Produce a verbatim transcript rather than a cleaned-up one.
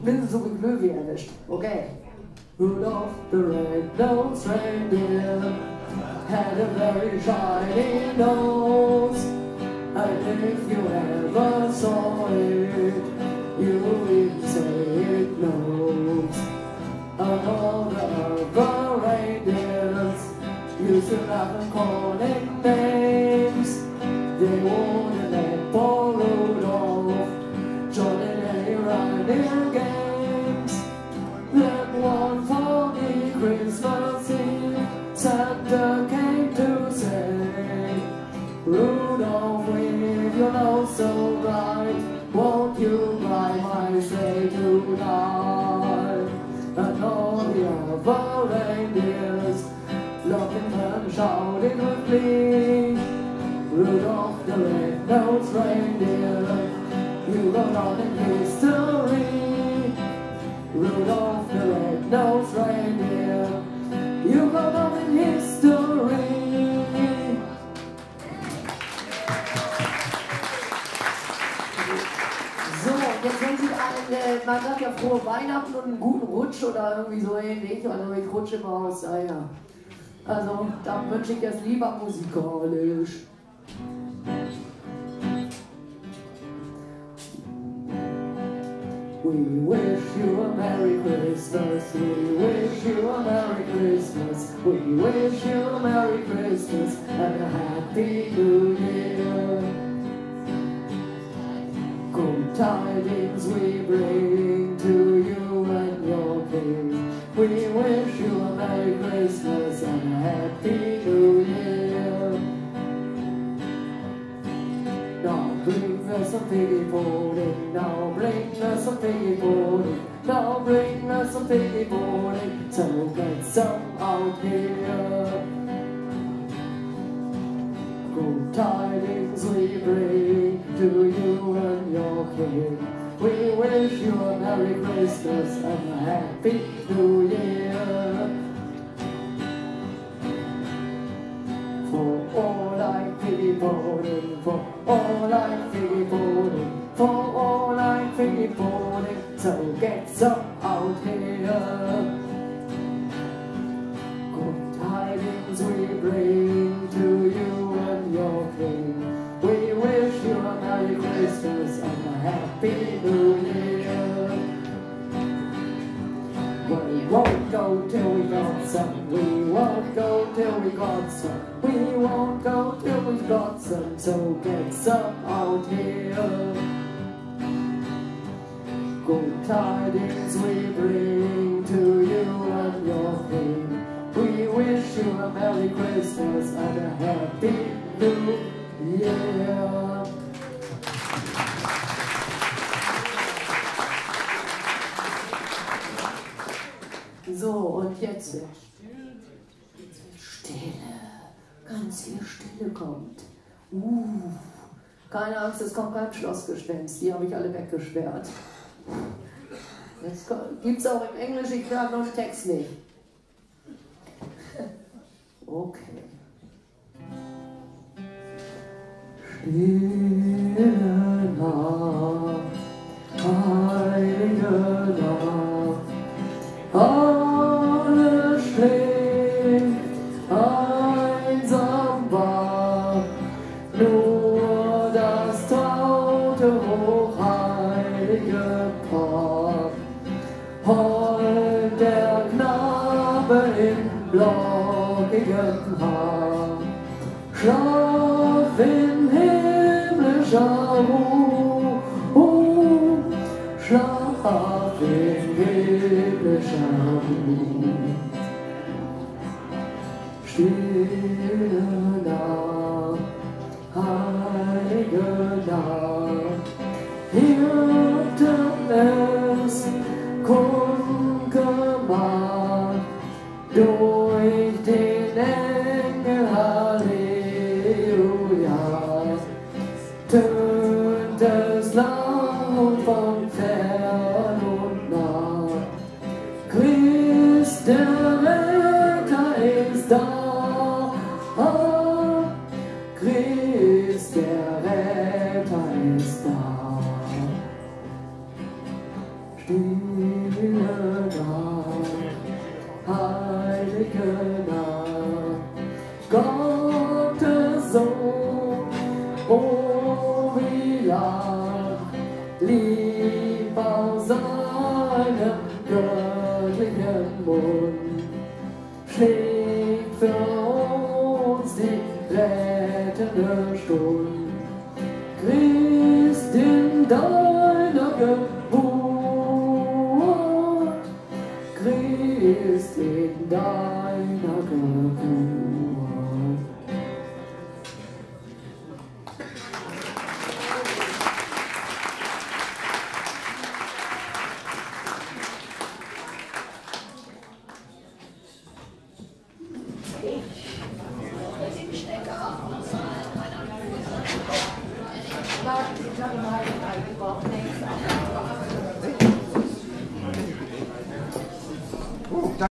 mindestens so wie Löwe erwischt. Okay. Rudolph the red-nosed reindeer had a very shiny nose, and if you ever saw it, you would say it knows. And all the other reindeers used to laugh and call it names. They wouldn't let poor Rudolph join in any riding games. Then one foggy Christmas Eve, Santa came to say, Rudolph, with your nose so bright, won't you ride my sleigh tonight? And all the other reindeers loved him and shouted with glee, Rudolph the red-nosed reindeer, you go down in history. Rudolph the red-nosed reindeer, you go down in history. So, jetzt wenn Sie ein, äh, man sagt ja frohe Weihnachten und einen guten Rutsch oder irgendwie so ähnlich, also ich rutsche immer aus, naja. Also, da wünsche ich jetzt lieber musikalisch. We wish you a Merry Christmas, we wish you a Merry Christmas, we wish you a Merry Christmas and a Happy New Year. Good tidings we bring to you and your king. We wish you a Merry Christmas and a Happy New Year. Now bring us some piggy pudding, now bring us some piggy pudding, now bring us some piggy pudding, so get some out here. Good tidings we bring to you and your king. We wish you a Merry Christmas and a Happy New Year. For all like piggy pudding, for all like piggy pudding, for all like piggy pudding, so get some out here. Good tidings we bring to you and your king. We wish you a Merry Christmas and a Happy New Year. Well, we won't go till we got some, we won't go till we got some, we won't go till we got some, so get some out here. Good tidings we bring to you and your king. We wish you a Merry Christmas and a Happy New Year. So, und jetzt wird Stille, ganz viel Stille kommt. Uh, keine Angst, es kommt kein Schlossgespenst, die habe ich alle weggesperrt. Jetzt gibt es auch im Englisch, ich sage noch den Text nicht. Okay. Stille Nacht, heilige Nacht, alles schläft, einsam wach, nur das traute, hochheilige Paar. Heult der Knabe im lockigen Haar, schlaf in himmlischer Ruhe, uh, schlaf in himmlischer Ruhe. Stille Nacht, heilige Nacht, Hirten es kundgemacht durch den Engel, Halleluja, tönt es laut von fern und nah. Christ der Retter ist da, Christ der Retter ist da. Stille Nacht, heilige Nacht, Gottes Sohn, oh wie lacht, lieb aus seinem göttlichen Mund, schlägt für uns die rettende Stund. Christ in deiner Geburt, Christ in deiner Geburt. Ich habe mal überhaupt nichts.